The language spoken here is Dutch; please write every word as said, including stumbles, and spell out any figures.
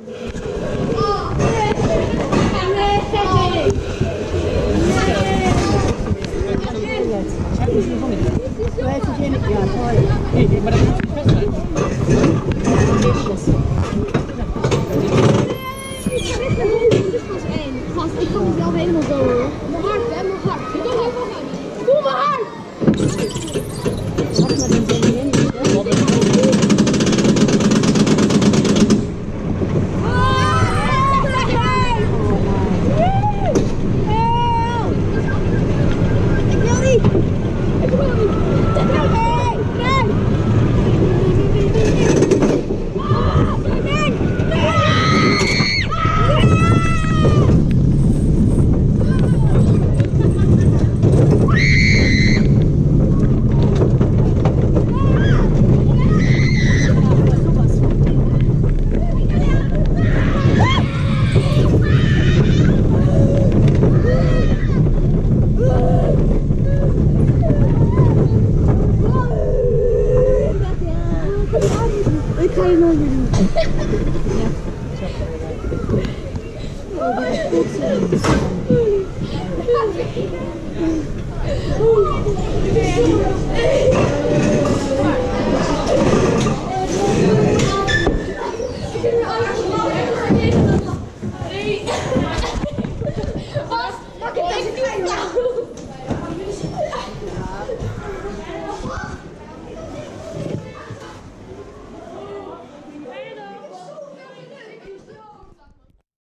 Nee, maar dat moet je vasthouden. Gast, ik kan mezelf helemaal zo hoor. Mijn hart, hè, mijn hart. Ik kan ook wel gaan. Voel mijn hart! Ik ga je nooit meer doen. Ja.